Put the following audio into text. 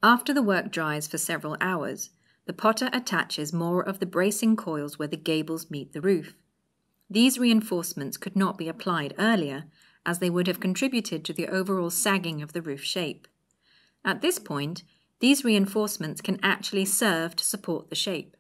After the work dries for several hours, the potter attaches more of the bracing coils where the gables meet the roof. These reinforcements could not be applied earlier, as they would have contributed to the overall sagging of the roof shape. At this point, these reinforcements can actually serve to support the shape.